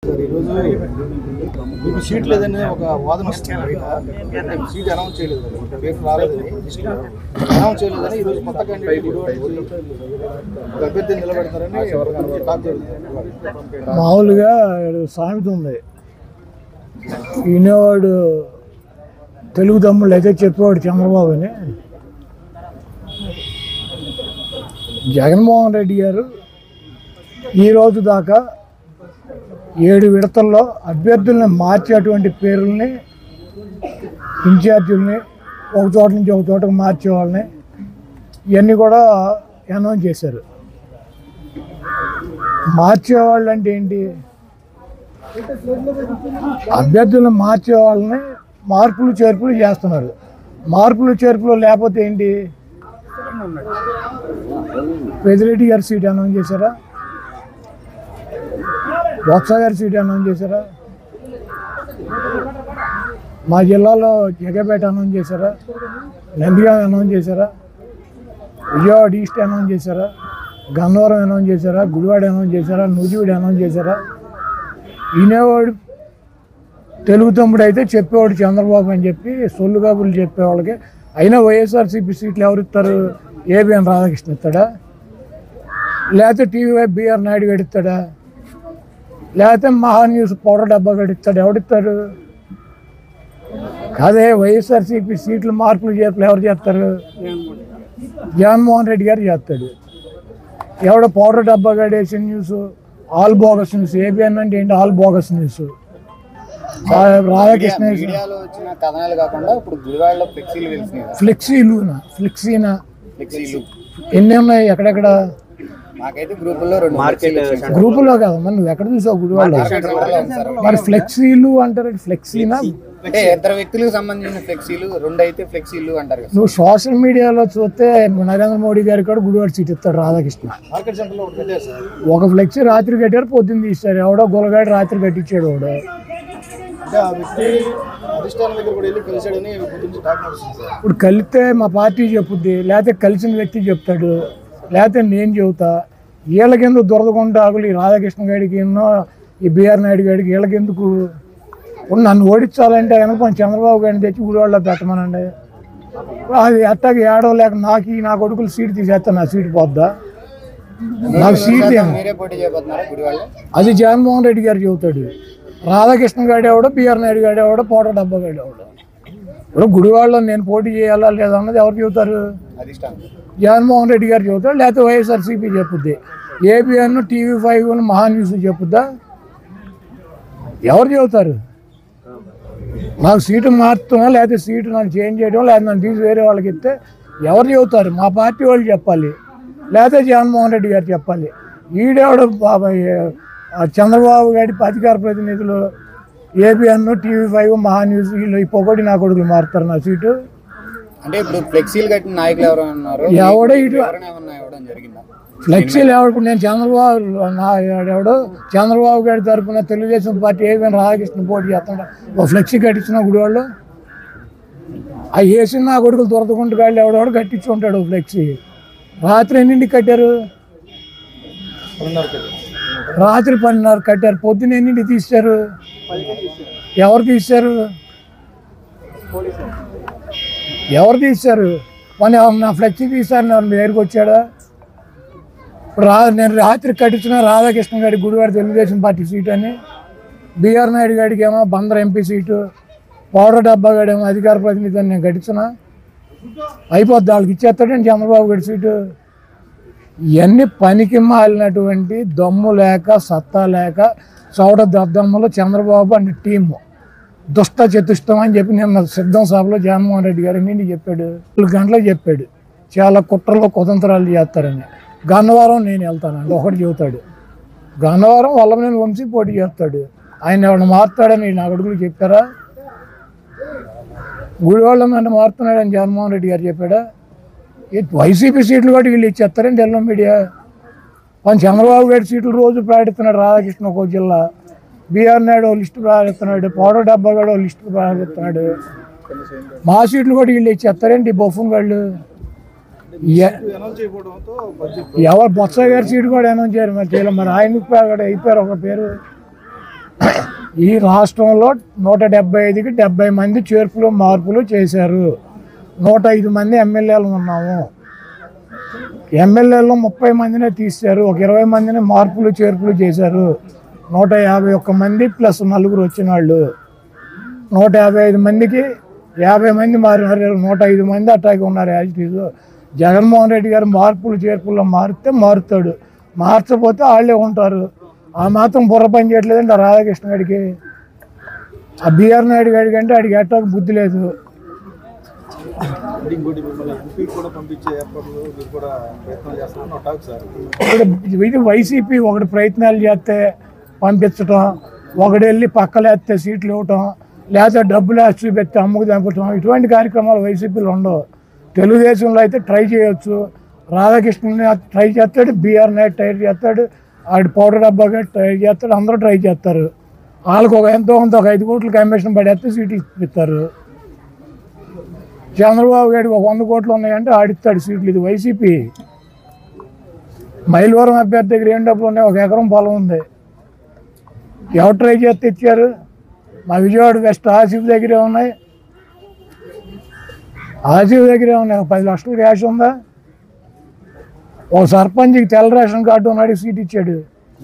ఈరోజు మీకు సీట్ లేదని ఒక వాదన వస్తుంది బయట. సీట్ అనౌన్స్ చేయలేదు, పేరు రాలేదని అనౌన్స్ చేయలేదని ఈరోజు కొత్త క్యాండిడేట్ అభ్యర్థిని నిలబెడతారని టాక్ జరుగుతుంది. మామూలుగా సామెత ఉంది, ఈయనవాడు తెలుగు తమ్ముళ్ళు అయితే చెప్పేవాడు చంద్రబాబు అని. జగన్మోహన్ రెడ్డి గారు ఈరోజు దాకా 7 విడతల్లో అభ్యర్థుల్ని మార్చేటువంటి పేర్లని, ఇన్ఛార్జీలని ఒక చోట నుంచి ఒక చోటకు మార్చే వాళ్ళని ఇవన్నీ కూడా అనౌన్స్ చేశారు. మార్చేవాళ్ళు అంటే ఏంటి? అభ్యర్థులను మార్చే వాళ్ళని మార్పులు చేర్పులు చేస్తున్నారు. మార్పులు చేర్పులు లేకపోతే ఏంటి? పెద్దిరెడ్డి గారి సీట్ అనౌన్స్ చేశారా? బొత్స గారి సీట్ అనౌన్స్ చేశారా? మా జిల్లాలో జగపేట అనౌన్స్ చేశారా? నందిగామ అనౌన్స్ చేశారా? విజయవాడ ఈస్ట్ అనౌన్స్ చేశారా? గన్నవరం అనౌన్స్ చేశారా? గుడివాడ అనౌన్స్ చేశారా? నూజివీడు అనౌన్స్ చేశారా? ఈయనవాడు తెలుగు తమ్ముడు అయితే చెప్పేవాడు చంద్రబాబు అని చెప్పి సొల్లు కబుర్లు చెప్పేవాళ్ళకి. అయినా వైఎస్ఆర్సీపీ సీట్లు ఎవరు ఇస్తారు? ఏబిఎన్ రాధాకృష్ణ ఇస్తాడా? లేకపోతే టీవీ బిఆర్ నాయుడు గడిస్తాడా? లేకపోతే మహాన్యూస్ పౌడర్ డబ్బా గడిస్తాడు? ఎవడిస్తారు? అదే వైఎస్ఆర్సీపీ సీట్లు మార్పులు చేర్పులు ఎవరు చేస్తారు? జగన్మోహన్ రెడ్డి గారు చేస్తాడు. ఎవడ పౌడర్ డబ్బా గడేసిన news all bogus news. ABN అంటే ఏంటి? All bogus news. రాధాకృష్ణ ఫ్లెక్సీనా ఎన్ని ఉన్నాయి? ఎక్కడెక్కడ గ్రూపుల్లో కదా, మరి నువ్వు ఎక్కడ చూసావు? గుడివాడలో. మరి ఫ్లెక్సీలు అంటారు, ఫ్లెక్సీనా? అంటే ఇద్దరు వ్యక్తులకు సంబంధించిన ఫ్లెక్సీలు, 2 అయితే ఫ్లెక్సీలు అంటారు. నువ్వు సోషల్ మీడియాలో చూస్తే నరేంద్ర మోడీ గారి కూడా గుడివాడ సీట్ ఇస్తాడు రాధాకృష్ణ. ఒక ఫ్లెక్సీ రాత్రి కట్టారు, పొద్దున్న తీస్తారు. ఎవడో గొలగాడు రాత్రి కట్టించాడు. ఎవడో ఇప్పుడు కలిస్తే మా పార్టీ చెప్పుద్ది, లేకపోతే కలిసిన వ్యక్తి చెప్తాడు, లేకపోతే నేను చెబుతా. వీళ్ళకెందుకు దురదకుండా ఆగులు? ఈ రాధాకృష్ణ గారికి ఎన్నో, ఈ బిఆర్ నాయుడు గారికి వీళ్ళకెందుకు? నన్ను ఓడించాలంటే కనుక కొంచెం చంద్రబాబు గారిని తెచ్చి గుడివాడలో పెట్టమనండి. అది అట్టాకి ఏడవ లేక నా కొడుకులు సీట్ తీసేస్తా, నా సీటు పోద్దా? నాకు సీట్ అది జగన్మోహన్ రెడ్డి గారు చెబుతాడు. రాధాకృష్ణ గారు ఎవడో, బిఆర్ నాయుడు గారు ఎవడో, పోటో డబ్బా గారు ఎవడో. ఇప్పుడు గుడివాడలో నేను పోటీ చేయాలా లేదా అన్నది ఎవరు చెబుతారు? జగన్మోహన్ రెడ్డి గారు చెబుతాడు, లేకపోతే వైఎస్ఆర్సీపీ చెప్పుద్ది. ఏబిఎన్, టీవీ5, మహాన్యూస్ చెప్పుద్దా? ఎవరు చెబుతారు? నాకు సీటు మార్చుతున్నా, లేకపోతే సీటు నన్ను చేంజ్ చేయడం, లేదా నన్ను తీసి వేరే వాళ్ళకి ఇస్తే ఎవరు చెబుతారు? మా పార్టీ వాళ్ళు చెప్పాలి, లేకపోతే జగన్మోహన్ రెడ్డి గారు చెప్పాలి. ఈడేవాడు చంద్రబాబు గారి అధికార ప్రతినిధులు ఏబిఎన్, టీవీ5, మహాన్యూస్ వీళ్ళు ఈ పొగడి నా కొడుకులు మారుతారు నా సీటు. అంటే ఇప్పుడు ఫ్లెక్సీలు కట్టిన నాయకులు ఎవరు ఉన్నారు? ఎవడో ఇటు ఫ్లెక్సీలు ఎవడు? నేను ఎవడో చంద్రబాబు గారి తరఫున తెలుగుదేశం పార్టీ ఏబిఎన్ రాధాకృష్ణ పోటీ చేస్తాడు. ఓ ఫ్లెక్సీ కట్టించిన గుడివాళ్ళు ఆ వేసిన నా కొడుకులు దొరకకుండా గాళ్ళు ఎవడెవడు కట్టించుకుంటాడు ఫ్లెక్సీ. రాత్రి ఎన్నింటికి కట్టారు? రాత్రి 10:30 కట్టారు. పొద్దున్న ఎన్నింటికి తీశారు? ఎవరు తీశారు? ఎవరు తీశారు? మన నా ఫ్లెక్సీ తీశారు, మీ దగ్గరికి వచ్చాడా? ఇప్పుడు నేను రాత్రి కట్టించిన రాధాకృష్ణ గారికి గుడివాడ తెలుగుదేశం పార్టీ సీట్ అని, బిఆర్ నాయుడు గారికి ఏమో బందర్ ఎంపీ సీటు, పౌడర్ డబ్బా గాడేమో అధికార ప్రతినిధి అని నేను కట్టించిన అయిపోద్ది. వాళ్ళకి ఇచ్చేస్తాడండి చంద్రబాబు గారి సీటు. ఇవన్నీ పనికి మాలినటువంటి దమ్ము లేక, సత్తా లేక, చౌడ దద్దమ్మలో చంద్రబాబు అండ్ టీము దుష్ట చతుష్టం అని చెప్పి నిన్న సిద్ధం సభలో జగన్మోహన్ రెడ్డి గారు ఎన్ని చెప్పాడు? 4 గంటలకు చెప్పాడు చాలా కుట్రలో కుతంత్రాలు చేస్తారని. గన్నవరం నేను వెళ్తానండి ఒకటి చెబుతాడు. గన్నవరం వల్లభనేని వంశీ పోటీ చేస్తాడు. ఆయన ఎవరిని మారుతాడని నా కొడుకులు చెప్పారా? గుడివాళ్ళ నన్ను మారుతున్నాడని జగన్మోహన్ రెడ్డి గారు చెప్పాడా? వైసీపీ సీట్లు కూడా వీళ్ళు ఇచ్చేస్తారండి ఎల్లో మీడియా. మన చంద్రబాబు గారి సీట్లు రోజు ప్రకటిస్తున్నాడు రాధాకృష్ణ ఒక జిల్లా, బిఆర్ నాయుడు లిస్టు ప్రకటిస్తున్నాడు, పౌడర్ డబ్బా కూడా లిస్టు ప్రకటిస్తున్నాడు. మా సీట్లు కూడా వీళ్ళు ఇచ్చేస్తారండి బొఫన్ వాళ్ళు. ఎవరు బొత్స గారి సీటు కూడా అనౌన్స్ చేయరు. మరి ఆయన అయిపోయారు ఒక పేరు. ఈ రాష్ట్రంలో 175కి 70 మంది చేర్పులు మార్పులు చేశారు. 105 మంది ఎమ్మెల్యేలు ఉన్నాము. ఎమ్మెల్యేలో 30 మందినే తీశారు. ఒక 20 మందిని మార్పులు చేర్పులు చేశారు. 151 మంది ప్లస్ 4 వచ్చిన వాళ్ళు. 155 మందికి 50 మంది మారినారు. 105 మంది అట్టాగే ఉన్నారు. As it is. Jaganmohan Reddy garu మార్పులు చేర్పుల్లో మారితే మారుతాడు, మార్చకపోతే వాళ్ళే ఉంటారు. ఆ మాత్రం బుర్ర పని చేయట్లేదండి ఆ రాధాకృష్ణ గారికి. ఆ బిఆర్ నాయుడు గారికి అంటే ఆడికి ఎట్టాకు బుద్ధి లేదు. ఇంకోటి మిమ్మల్ని ఎంపీ కూడా పంపించే ఏర్పాట్లు మీరు కూడా ప్రయత్నం చేస్తున్నారు టాక్ సార్. ఇప్పుడు ఇది వైసీపీ ఒకటి ప్రయత్నాలు చేస్తే పంపించటం, ఒకటి వెళ్ళి పక్కలేస్తే సీట్లు ఇవ్వటం, లేదా డబ్బులు వేసి చూపెట్టి అమ్ముకు చంపటం, ఇటువంటి కార్యక్రమాలు వైసీపీలో ఉండవు. తెలుగుదేశంలో అయితే ట్రై చేయొచ్చు. రాధాకృష్ణని ట్రై చేస్తాడు, బిఆర్ నాయుడు ట్రై చేస్తాడు, ఆడి పౌడర్ డబ్బాగా ట్రై చేస్తాడు, అందరూ ట్రై చేస్తారు. వాళ్ళకు ఒక ఎంతో కొంత ఒక 5 కోట్లు కమిషన్ పడేస్తే సీట్లు ఇస్తారు. చంద్రబాబు గారికి ఒక 100 కోట్లు ఉన్నాయంటే ఆడిస్తాడు సీట్లు. ఇది వైసీపీ. మైలవరం అభ్యర్థి దగ్గర ఏం డబ్బులు ఉన్నాయి? 1 ఎకరం పొలం ఉంది. ఎవరు ట్రై చేస్తే ఇచ్చారు? మా విజయవాడ వెస్ట్ ఆసిఫ్ దగ్గరే ఉన్నాయి. ఆసిఫ్ దగ్గరే ఉన్నాయి. 10 లక్షలు క్యాష్ ఉందా? ఒక సర్పంచ్కి తెల్ల రేషన్ కార్డు ఉన్నాడు, సీట్ ఇచ్చాడు.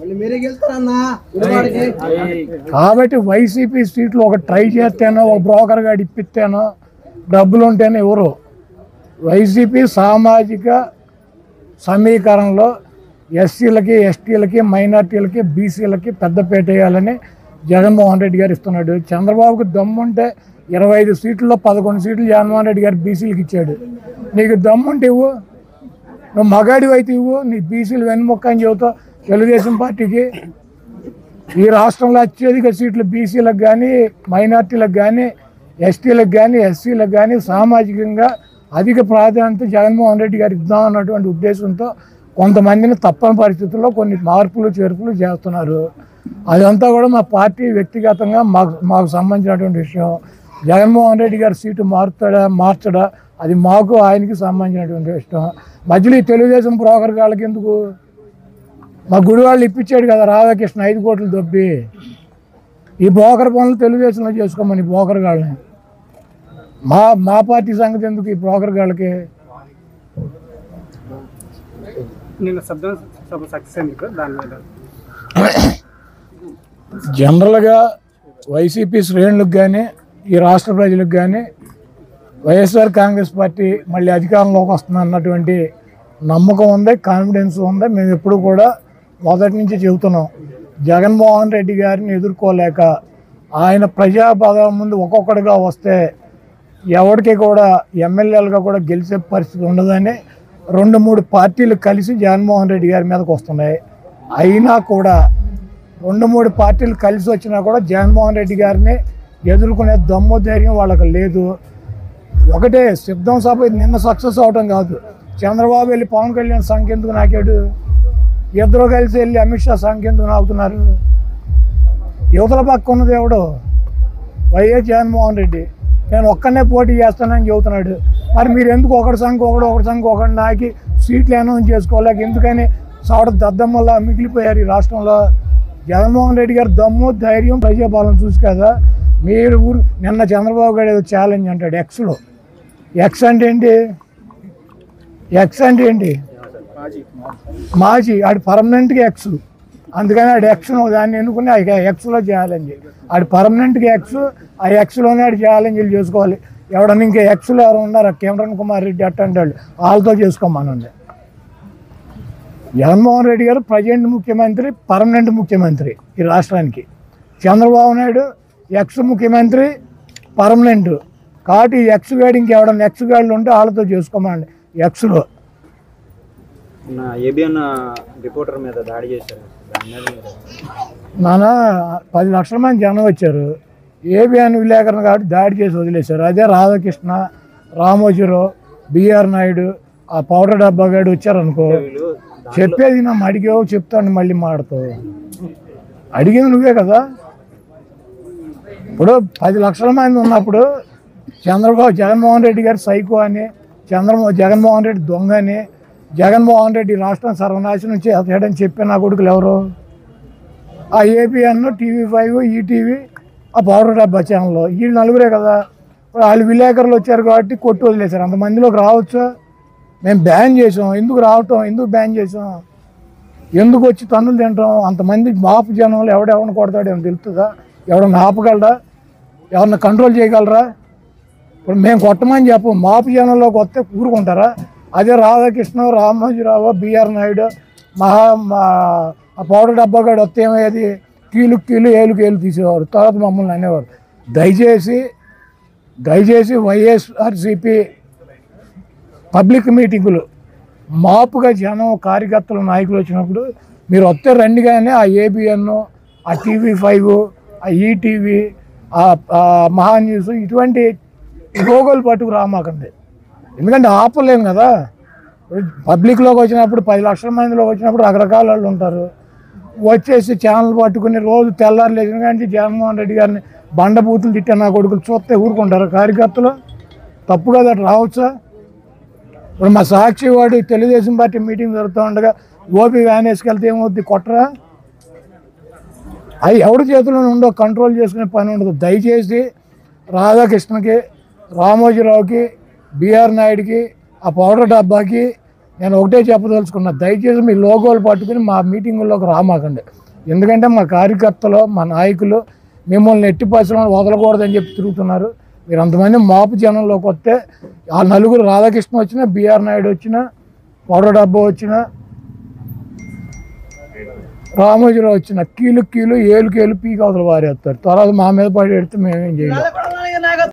కాబట్టి వైసీపీ సీట్లు ఒక ట్రై చేస్తేనో, ఒక బ్రోకర్ గాడు ఇప్పిస్తేనో, డబ్బులు ఉంటేనే ఎవరు. వైసీపీ సామాజిక సమీకరణలో ఎస్సీలకి, ఎస్టీలకి, మైనార్టీలకి, బీసీలకి పెద్దపీట వేయాలని జగన్మోహన్ రెడ్డి గారు ఇస్తున్నాడు. చంద్రబాబుకి దమ్ముంటే 25 సీట్లలో 11 సీట్లు జగన్మోహన్ రెడ్డి గారు బీసీలకు ఇచ్చాడు. నీకు దమ్ముంటే ఇవ్వు, నువ్వు మగాడి అయితే ఇవ్వు. నీ బీసీలు వెన్నుముక్క అని చెబుతావు తెలుగుదేశం పార్టీకి. ఈ రాష్ట్రంలో అత్యధిక సీట్లు బీసీలకు కానీ, మైనార్టీలకు కానీ, ఎస్టీలకు కానీ, ఎస్సీలకు కానీ సామాజికంగా అధిక ప్రాధాన్యత జగన్మోహన్ రెడ్డి గారు ఇద్దామన్నటువంటి ఉద్దేశంతో కొంతమందిని తప్పని పరిస్థితుల్లో కొన్ని మార్పులు చేర్పులు చేస్తున్నారు. అదంతా కూడా మా పార్టీ వ్యక్తిగతంగా మాకు సంబంధించినటువంటి విషయం. జగన్మోహన్ రెడ్డి గారు సీటు మార్చడా అది మాకు ఆయనకి సంబంధించినటువంటి విషయం. మధ్యలో ఈ తెలుగుదేశం బ్రోకర్ గాళ్ళకి ఎందుకు? మా గుడివాళ్ళు ఇప్పించాడు కదా రాధాకృష్ణ 5 కోట్లు దొబ్బి. ఈ బ్రోకర్ పనులు తెలుగుదేశంలో చేసుకోమని బ్రోకర్ గాళ్ళని. మా పార్టీ సంగతి ఎందుకు ఈ బ్రోకర్ గాళ్ళకి? జనరల్గా వైసీపీ శ్రేణులకు కానీ, ఈ రాష్ట్ర ప్రజలకు కానీ వైఎస్ఆర్ కాంగ్రెస్ పార్టీ మళ్ళీ అధికారంలోకి వస్తుంది అన్నటువంటి నమ్మకం ఉంది, కాన్ఫిడెన్స్ ఉంది. మేము ఎప్పుడు కూడా మొదటి నుంచి చెబుతున్నాం. జగన్మోహన్ రెడ్డి గారిని ఎదుర్కోలేక ఆయన ప్రజాపదం ముందు ఒక్కొక్కడిగా వస్తే ఎవరికి కూడా ఎమ్మెల్యేలుగా కూడా గెలిచే పరిస్థితి ఉండదని 2-3 పార్టీలు కలిసి జగన్మోహన్ రెడ్డి గారి మీదకి వస్తున్నాయి. అయినా కూడా 2-3 పార్టీలు కలిసి వచ్చినా కూడా జగన్మోహన్ రెడ్డి గారిని ఎదుర్కొనే దమ్ము ధైర్యం వాళ్ళకి లేదు. ఒకటే సిద్ధం సభ నిన్న సక్సెస్ అవడం కాదు. చంద్రబాబు వెళ్ళి పవన్ కళ్యాణ్ సంఖ్య ఎందుకు నాకాడు? ఇద్దరు కలిసి వెళ్ళి అమిత్ షా సంఖ్య ఎందుకు నాకుతున్నారు? యువతల పక్క ఉన్నది ఎవడు? వైఎస్ జగన్మోహన్ రెడ్డి. నేను ఒక్కనే పోటీ చేస్తానని చెబుతున్నాడు. మరి మీరు ఎందుకు ఒకటి సంఖ్య ఒకటి నాకి సీట్లు అనౌన్స్ చేసుకోలేక ఎందుకని సవడ దద్దమ్మల్లా మిగిలిపోయారు ఈ రాష్ట్రంలో? జగన్మోహన్ రెడ్డి గారు దమ్ము ధైర్యం ప్రజాపాలన చూసి కదా మీరు నిన్న చంద్రబాబు గారు ఏదో ఛాలెంజ్ అంటాడు ఎక్స్లో. ఎక్స్ అంటే ఏంటి? ఎక్స్ అంటే ఏంటి? మాజీ. ఆడు పర్మనెంట్గా ఎక్స్. అందుకని ఆడు ఎక్స్ దాన్ని ఎన్నుకుని ఆ ఎక్స్లో ఛాలెంజ్. ఆడు పర్మనెంట్గా ఎక్స్. ఆ ఎక్స్లోనే ఆడు ఛాలెంజ్లు చేసుకోవాలి. ఎవడన్నా ఇంకా ఎక్స్లో ఎవరు ఉన్నారు? కిరణ్ కుమార్ రెడ్డి అట్టంటే వాళ్ళతో చేసుకోమనండి. జగన్మోహన్ రెడ్డి గారు ప్రజెంట్ ముఖ్యమంత్రి, పర్మనెంట్ ముఖ్యమంత్రి ఈ రాష్ట్రానికి. చంద్రబాబు నాయుడు ఎక్స్ ముఖ్యమంత్రి, పర్మనెంట్. కాబట్టి ఈ ఎక్స్ గాడి ఇంకెవడన్నా ఎక్స్ గాడిలు ఉంటే వాళ్ళతో చేసుకోమనండి ఎక్స్లో. రిపోర్టర్ మీద దాడి చేశారు. నాన్న 10 లక్షల మంది జనం వచ్చారు. ఏబిఎన్ విలేకరణ కాబట్టి దాడి చేసి వదిలేశారు. అదే రాధాకృష్ణ, రామోజీరావు, బిఆర్ నాయుడు, ఆ పౌడర్ డబ్బా గాడు వచ్చారనుకో, చెప్పేది నా అడిగావు చెప్తాను మళ్ళీ మాడతావు. అడిగింది నువ్వే కదా. ఇప్పుడు 10 లక్షల మంది ఉన్నప్పుడు జగన్మోహన్ రెడ్డి గారు సైకో అని, జగన్మోహన్ రెడ్డి దొంగ అని, జగన్మోహన్ రెడ్డి రాష్ట్రం సర్వనాశనం చేయడని చెప్పి నా కొడుకులు ఎవరు? ఆ ఏబిఎన్, TV5, ఈటీవీ, ఆ పౌడర్ డబ్బా ఛానల్, ఈ నలుగురే కదా. వాళ్ళు విలేకరులు వచ్చారు కాబట్టి కొట్టి వదిలేశారు. అంతమందిలోకి రావచ్చు. మేము బ్యాన్ చేసాం. ఎందుకు రావటం, ఎందుకు బ్యాన్ చేసాం, ఎందుకు వచ్చి తన్నులు తింటాం? అంతమంది మాపు జనంలో ఎవడెవరిని కొడతాడు ఏమో తెలుస్తుందా? ఎవడన్నా ఆపగలరా? ఎవరన్నా కంట్రోల్ చేయగలరా? ఇప్పుడు మేము కొట్టమని చెప్పు, మాపు జనంలోకి వస్తే కూరుకుంటారా? అదే రాధాకృష్ణ, రామోజీరావు, బిఆర్ నాయుడు, ఆ పౌడర్ డబ్బా గాడు వస్తే ఏమయ్యేది? కీలు ఏలు తీసేవారు. తర్వాత మమ్మల్ని అనేవారు. దయచేసి వైఎస్ఆర్సీపీ పబ్లిక్ మీటింగులు మాపుగా జనం, కార్యకర్తలు, నాయకులు వచ్చినప్పుడు మీరు వస్తే రండి, కానీ ఆ ఏబిఎన్, ఆ TV5, ఆ ఈటీవీ, ఆ మహా న్యూస్ ఇటువంటి లోగోలు పట్టుకు రామాకండి. ఎందుకంటే ఆపలేము కదా. పబ్లిక్లోకి వచ్చినప్పుడు 10 లక్షల మందిలోకి వచ్చినప్పుడు రకరకాల వాళ్ళు ఉంటారు. వచ్చేసి ఛానల్ పట్టుకుని రోజు తెల్లారు లేచిన కానీ జగన్మోహన్ రెడ్డి గారిని బండబూతులు తిట్టే నా కొడుకులు చూస్తే ఊరుకుంటారు కార్యకర్తలు? తప్పు కదా, అట్లా రావచ్చా? ఇప్పుడు మా సాక్షి వాడు తెలుగుదేశం పార్టీ మీటింగ్ జరుగుతూ ఉండగా ఓపీ వ్యాన్ వేసుకెళ్తే ఏమవుద్ది? కొట్టరా? అవి ఎవరి చేతిలో ఉండో కంట్రోల్ చేసుకునే పని ఉండదు. దయచేసి రాధాకృష్ణకి, రామోజీరావుకి, బిఆర్ నాయుడికి, ఆ పౌడర్ డబ్బాకి నేను ఒకటే చెప్పదలుచుకున్నా, దయచేసి మీ లోగోలు పట్టుకుని మా మీటింగుల్లోకి రామాకండి. ఎందుకంటే మా కార్యకర్తలు, మా నాయకులు మిమ్మల్ని ఎట్టి పరిశ్రమలు వదలకూడదని చెప్పి తిరుగుతున్నారు. మీరు అంతమంది మాపు జనంలోకి వస్తే ఆ నలుగురు, రాధాకృష్ణ వచ్చినా, బిఆర్ నాయుడు వచ్చినా, పౌడర్ డబ్బా వచ్చినా, రామోజీరావు వచ్చిన కీలు ఏలు పీకి అవతల వారేస్తారు. తర్వాత మా మీద పడి పెడితే మేమేం చేయలేం.